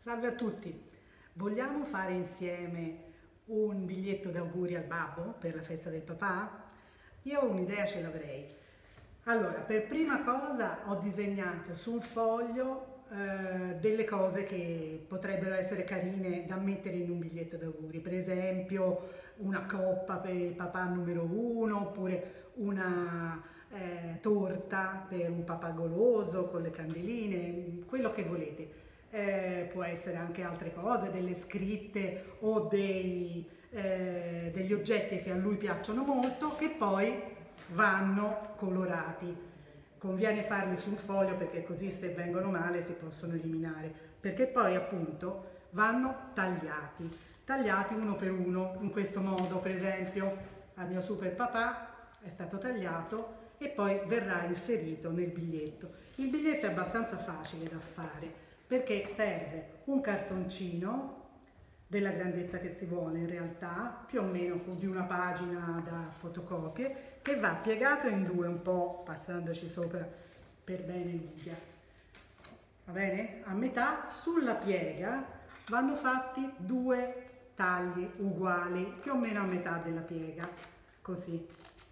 Salve a tutti! Vogliamo fare insieme un biglietto d'auguri al babbo per la festa del papà? Io un'idea ce l'avrei. Allora, per prima cosa ho disegnato su un foglio delle cose che potrebbero essere carine da mettere in un biglietto d'auguri, per esempio una coppa per il papà numero uno, oppure una torta per un papà goloso con le candeline, quello che volete. Può essere anche altre cose, delle scritte o degli oggetti che a lui piacciono molto, che poi vanno colorati. Conviene farli sul foglio perché così se vengono male si possono eliminare, perché poi appunto vanno tagliati uno per uno, in questo modo. Per esempio al mio super papà è stato tagliato e poi verrà inserito nel biglietto. Il biglietto è abbastanza facile da fare perché serve un cartoncino della grandezza che si vuole, in realtà più o meno di una pagina da fotocopie, che va piegato in due, un po' passandoci sopra per bene l'unghia. Va bene? A metà sulla piega vanno fatti due tagli uguali, più o meno a metà della piega, così.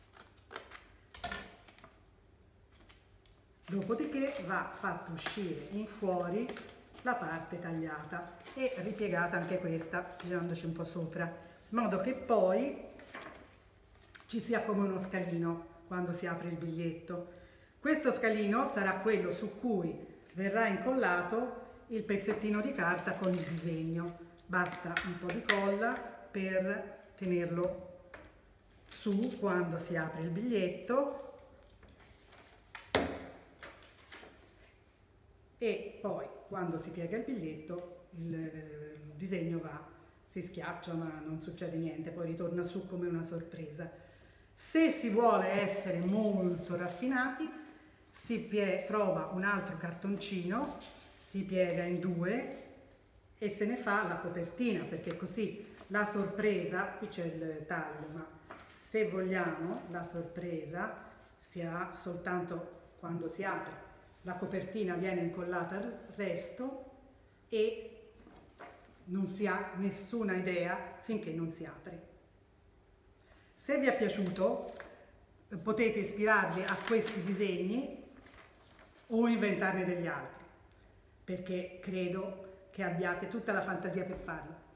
Dopodiché va fatto uscire in fuori la parte tagliata e ripiegata anche questa, pigiandoci un po' sopra, in modo che poi ci sia come uno scalino quando si apre il biglietto. Questo scalino sarà quello su cui verrà incollato il pezzettino di carta con il disegno. Basta un po' di colla per tenerlo su quando si apre il biglietto. E poi quando si piega il biglietto il disegno si schiaccia, ma non succede niente, poi ritorna su come una sorpresa. Se si vuole essere molto raffinati trova un altro cartoncino, si piega in due e se ne fa la copertina, perché così la sorpresa, qui c'è il taglio, ma se vogliamo la sorpresa si ha soltanto quando si apre. La copertina viene incollata al resto e non si ha nessuna idea finché non si apre. Se vi è piaciuto potete ispirarvi a questi disegni o inventarne degli altri, perché credo che abbiate tutta la fantasia per farlo.